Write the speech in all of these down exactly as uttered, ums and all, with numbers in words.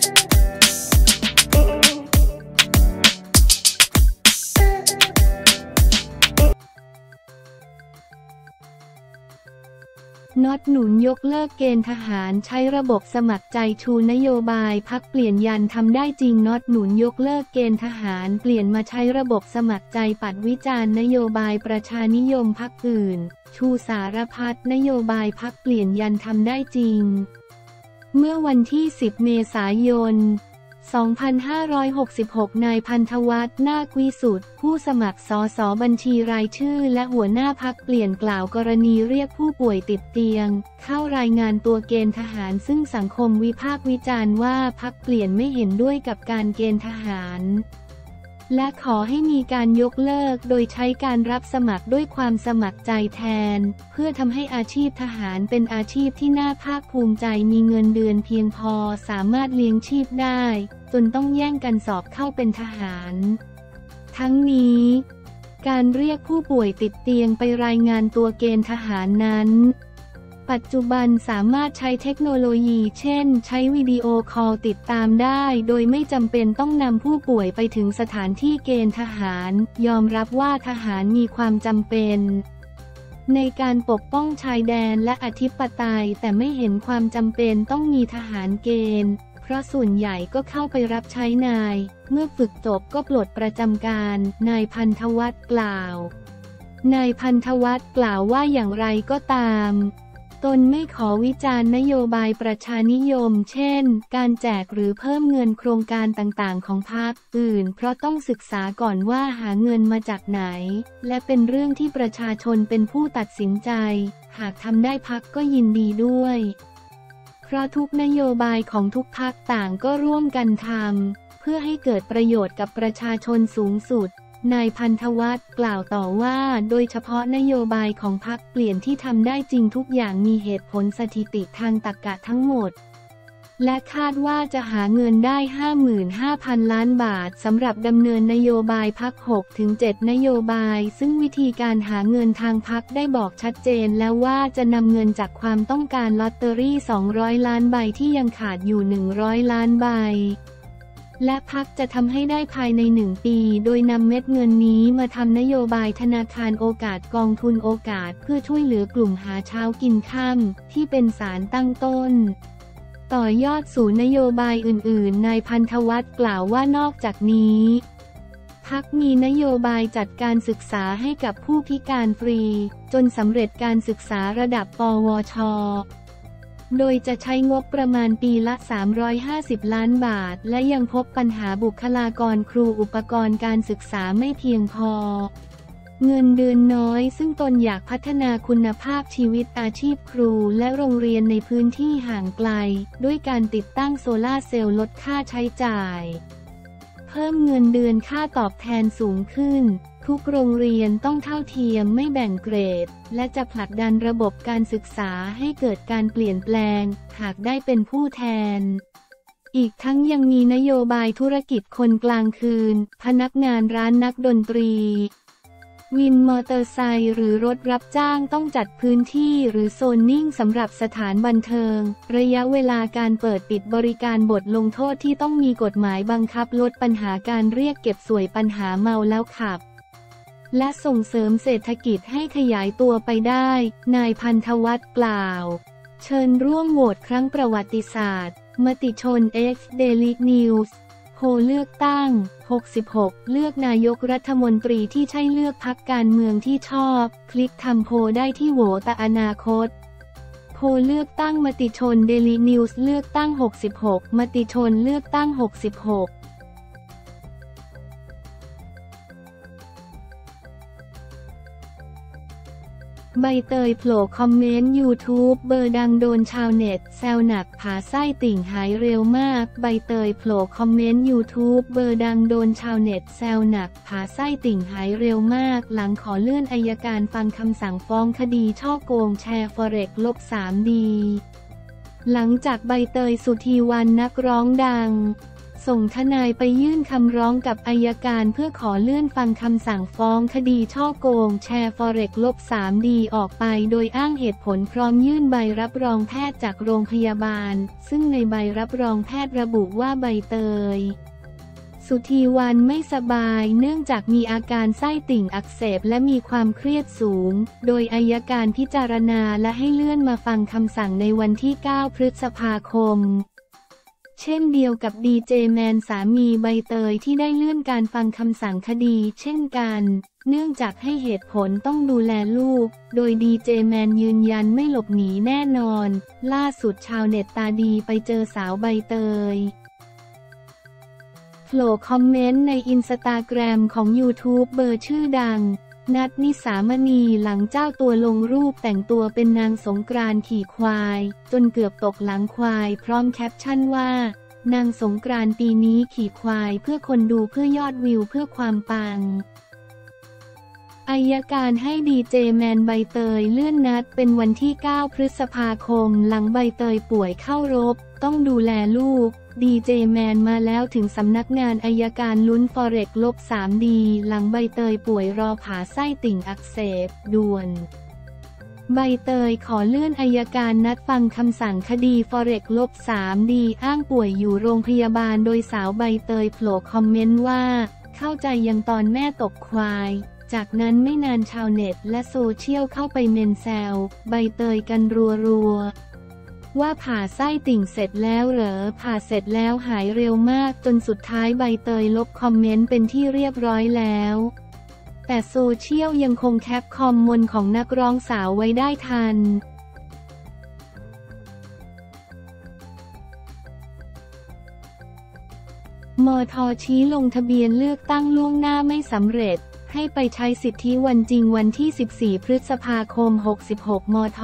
น็อตหนุนยกเลิกเกณฑ์ทหารใช้ระบบสมัครใจชูนโยบายพรรคเปลี่ยนยันทำได้จริงน็อตหนุนยกเลิกเกณฑ์ทหารเปลี่ยนมาใช้ระบบสมัครใจปัดวิจารณ์นโยบายประชานิยมพรรคอื่นชูสารพัดนโยบายพรรคเปลี่ยนยันทำได้จริงเมื่อวันที่สิบเมษายนสองพันห้าร้อยหกสิบหกนายพันธวัฒน์นาควิสุทธิ์ผู้สมัครสสบัญชีรายชื่อและหัวหน้าพรรคเปลี่ยนกล่าวกรณีเรียกผู้ป่วยติดเตียงเข้ารายงานตัวเกณฑ์ทหารซึ่งสังคมวิพากษ์วิจารณ์ว่าพรรคเปลี่ยนไม่เห็นด้วยกับการเกณฑ์ทหารและขอให้มีการยกเลิกโดยใช้การรับสมัครด้วยความสมัครใจแทนเพื่อทำให้อาชีพทหารเป็นอาชีพที่น่าภาคภูมิใจมีเงินเดือนเพียงพอสามารถเลี้ยงชีพได้จนต้องแย่งกันสอบเข้าเป็นทหารทั้งนี้การเรียกผู้ป่วยติดเตียงไปรายงานตัวเกณฑ์ทหารนั้นปัจจุบันสามารถใช้เทคโนโลยีเช่นใช้วิดีโอคอลติดตามได้โดยไม่จำเป็นต้องนำผู้ป่วยไปถึงสถานที่เกณฑ์ทหารยอมรับว่าทหารมีความจำเป็นในการปกป้องชายแดนและอธิปไตยแต่ไม่เห็นความจำเป็นต้องมีทหารเกณฑ์เพราะส่วนใหญ่ก็เข้าไปรับใช้นายเมื่อฝึกจบก็ปลดประจำการนายพันธวัฒน์กล่าวนายพันธวัฒน์กล่าวว่าอย่างไรก็ตามตนไม่ขอวิจารณ์นโยบายประชานิยมเช่นการแจกหรือเพิ่มเงินโครงการต่างๆของพรรคอื่นเพราะต้องศึกษาก่อนว่าหาเงินมาจากไหนและเป็นเรื่องที่ประชาชนเป็นผู้ตัดสินใจหากทำได้พรรคก็ยินดีด้วยเพราะทุกนโยบายของทุกพรรคต่างก็ร่วมกันทำเพื่อให้เกิดประโยชน์กับประชาชนสูงสุดนายพันธวัฒน์กล่าวต่อว่าโดยเฉพาะนโยบายของพรรคเปลี่ยนที่ทำได้จริงทุกอย่างมีเหตุผลสถิติทางตรรกะทั้งหมดและคาดว่าจะหาเงินได้ ห้าหมื่นห้าพัน ล้านบาทสำหรับดำเนินนโยบายพรรค หกถึงเจ็ด นโยบายซึ่งวิธีการหาเงินทางพรรคได้บอกชัดเจนแล้วว่าจะนำเงินจากความต้องการลอตเตอรี่สองร้อยล้านใบที่ยังขาดอยู่หนึ่งร้อยล้านใบและพรรคจะทำให้ได้ภายในหนึ่งปีโดยนำเม็ดเงินนี้มาทำนโยบายธนาคารโอกาสกองทุนโอกาสเพื่อช่วยเหลือกลุ่มหาเช้ากินค่ำที่เป็นสารตั้งต้นต่อยอดสู่นโยบายอื่นๆนายพันธวัฒน์กล่าวว่านอกจากนี้พรรคมีนโยบายจัดการศึกษาให้กับผู้พิการฟรีจนสำเร็จการศึกษาระดับปวชโดยจะใช้งบประมาณปีละสามร้อยห้าสิบล้านบาทและยังพบปัญหาบุคลากรครูอุปกรณ์การศึกษาไม่เพียงพอเงินเดือนน้อยซึ่งตนอยากพัฒนาคุณภาพชีวิตอาชีพครูและโรงเรียนในพื้นที่ห่างไกลด้วยการติดตั้งโซลาร์เซลล์ลดค่าใช้จ่ายเพิ่มเงินเดือนค่าตอบแทนสูงขึ้นทุกโรงเรียนต้องเท่าเทียมไม่แบ่งเกรดและจะผลักดันระบบการศึกษาให้เกิดการเปลี่ยนแปลงหากได้เป็นผู้แทนอีกทั้งยังมีนโยบายธุรกิจคนกลางคืนพนักงานร้านนักดนตรีวินมอเตอร์ไซค์หรือรถรับจ้างต้องจัดพื้นที่หรือโซนนิ่งสำหรับสถานบันเทิงระยะเวลาการเปิดปิดบริการบทลงโทษที่ต้องมีกฎหมายบังคับลดปัญหาการเรียกเก็บสวยปัญหาเมาแล้วขับและส่งเสริมเศรษฐกิจให้ขยายตัวไปได้นายพันธวัฒน์กล่าวเชิญร่วมโหวตครั้งประวัติศาสตร์มติชน X Daily News โพลเลือกตั้งหกสิบหกเลือกนายกรัฐมนตรีที่ใช่เลือกพรรคการเมืองที่ชอบคลิกทำโพลได้ที่โหวตอนาคตโพลเลือกตั้งมติชน Daily News เลือกตั้งหกสิบหกมติชนเลือกตั้งหกสิบหกใบเตยโผล่คอมเมนต์ ยูทูบ เบอร์ดังโดนชาวเน็ตแซวหนักผ่าไส้ติ่งหายเร็วมากใบเตยโผล่คอมเมนต์ ยูทูบ เบอร์ดังโดนชาวเน็ตแซวหนักผ่าไส้ติ่งหายเร็วมากหลังขอเลื่อนอัยการฟังคำสั่งฟ้องคดีฉ้อโกงแชร์ฟอเร็กซ์ ๆ สาม ดีหลังจากใบเตยสุธีวรรณนักร้องดังส่งทนายไปยื่นคำร้องกับอัยการเพื่อขอเลื่อนฟังคำสั่งฟ้องคดีฉ้อโกงแชร์ฟอเร็กซ์ สาม ดี ออกไปโดยอ้างเหตุผลพร้อมยื่นใบรับรองแพทย์จากโรงพยาบาลซึ่งในใบรับรองแพทย์ระบุว่าใบเตยสุธีวรรณไม่สบายเนื่องจากมีอาการไส้ติ่งอักเสบและมีความเครียดสูงโดยอัยการพิจารณาและให้เลื่อนมาฟังคำสั่งในวันที่เก้าพฤษภาคมเช่นเดียวกับดีเจแมนสามีใบเตยที่ได้เลื่อนการฟังคำสั่งคดีเช่นกันเนื่องจากให้เหตุผลต้องดูแลลูกโดยดีเจแมนยืนยันไม่หลบหนีแน่นอนล่าสุดชาวเน็ตตาดีไปเจอสาวใบเตยโผล่คอมเมนต์ในอินสตาแกรมของยูทูบเบอร์ชื่อดังนัทนิสามณีหลังเจ้าตัวลงรูปแต่งตัวเป็นนางสงกรานต์ขี่ควายจนเกือบตกหลังควายพร้อมแคปชั่นว่านางสงกรานต์ปีนี้ขี่ควายเพื่อคนดูเพื่อยอดวิวเพื่อความปังอัยการให้ดีเจแมนใบเตยเลื่อนนัดเป็นวันที่เก้าพฤษภาคมหลังใบเตยป่วยเข้ารบต้องดูแลลูกดีเจแมนมาแล้วถึงสำนักงานอัยการลุ้นฟอเร็กซ์ สาม ดี หลังใบเตยป่วยรอผ่าไส้ติ่งอักเสบด่วนใบเตยขอเลื่อนอัยการนัดฟังคำสั่งคดีฟอเร็กซ์ สาม ดี อ้างป่วยอยู่โรงพยาบาลโดยสาวใบเตยโผล่คอมเมนต์ว่าเข้าใจยังตอนแม่ตกควายจากนั้นไม่นานชาวเน็ตและโซเชียลเข้าไปเมนแซวใบเตยกันรัวๆว่าผ่าไส้ติ่งเสร็จแล้วเหรอผ่าเสร็จแล้วหายเร็วมากจนสุดท้ายใบเตยลบคอมเมนต์เป็นที่เรียบร้อยแล้วแต่โซเชียลยังคงแคปคอมมนต์ของนักร้องสาวไว้ได้ทันมท.ชี้ลงทะเบียนเลือกตั้งล่วงหน้าไม่สำเร็จให้ไปใช้สิทธิวันจริงวันที่สิบสี่พฤษภาคมหกสิบหกมท.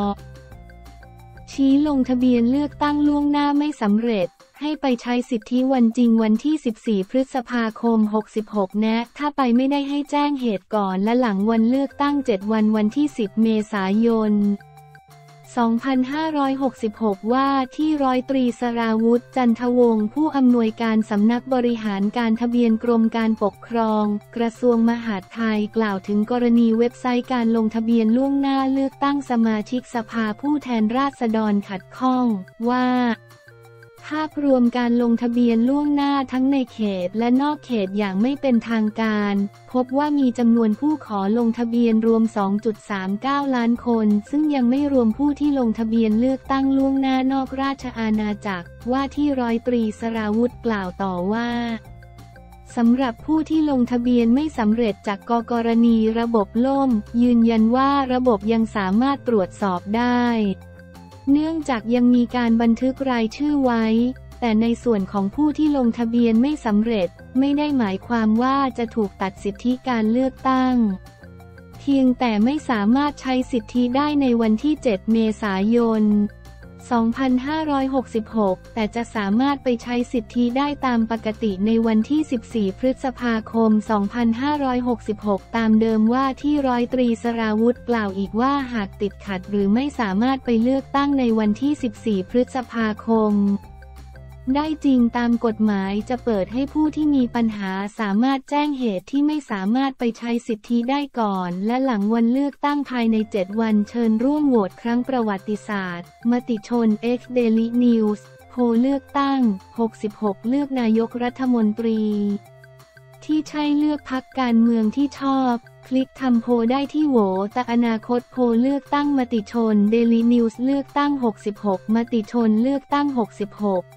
ชี้ลงทะเบียนเลือกตั้งล่วงหน้าไม่สำเร็จให้ไปใช้สิทธิวันจริงวันที่สิบสี่พฤษภาคมหกสิบหกแนะถ้าไปไม่ได้ให้แจ้งเหตุก่อนและหลังวันเลือกตั้งเจ็ดวันวันที่สิบเมษายนสองพันห้าร้อยหกสิบหกว่าที่ร้อยตรีสราวุธจันทวงศ์ผู้อำนวยการสำนักบริหารการทะเบียนกรมการปกครองกระทรวงมหาดไทยกล่าวถึงกรณีเว็บไซต์การลงทะเบียนล่วงหน้าเลือกตั้งสมาชิกสภาผู้แทนราษฎรขัดข้องว่าภาพรวมการลงทะเบียนล่วงหน้าทั้งในเขตและนอกเขตอย่างไม่เป็นทางการพบว่ามีจำนวนผู้ขอลงทะเบียนรวม สองจุดสามเก้า ล้านคนซึ่งยังไม่รวมผู้ที่ลงทะเบียนเลือกตั้งล่วงหน้านอกราชอาณาจักรว่าที่ร้อยตรีสราวุธกล่าวต่อว่าสำหรับผู้ที่ลงทะเบียนไม่สำเร็จจากกกรณีระบบล่มยืนยันว่าระบบยังสามารถตรวจสอบได้เนื่องจากยังมีการบันทึกรายชื่อไว้แต่ในส่วนของผู้ที่ลงทะเบียนไม่สำเร็จไม่ได้หมายความว่าจะถูกตัดสิทธิการเลือกตั้งเพียงแต่ไม่สามารถใช้สิทธิได้ในวันที่เจ็ดเมษายนสองพันห้าร้อยหกสิบหกแต่จะสามารถไปใช้สิทธิได้ตามปกติในวันที่สิบสี่พฤษภาคมสองพันห้าร้อยหกสิบหกตามเดิมว่าที่ร้อยตรีสราวุธกล่าวอีกว่าหากติดขัดหรือไม่สามารถไปเลือกตั้งในวันที่สิบสี่พฤษภาคมได้จริงตามกฎหมายจะเปิดให้ผู้ที่มีปัญหาสามารถแจ้งเหตุที่ไม่สามารถไปใช้สิทธิได้ก่อนและหลังวันเลือกตั้งภายในเจ็ดวันเชิญร่วมโหวตครั้งประวัติศาสตร์มติชน X Daily News โพลเลือกตั้งหกสิบหกเลือกนายกรัฐมนตรีที่ใช่เลือกพรรคการเมืองที่ชอบคลิกทำโพลได้ที่โหวตอนาคตโพลเลือกตั้งมติชน Daily News เลือกตั้งหกสิบหกมติชนเลือกตั้งหกสิบหก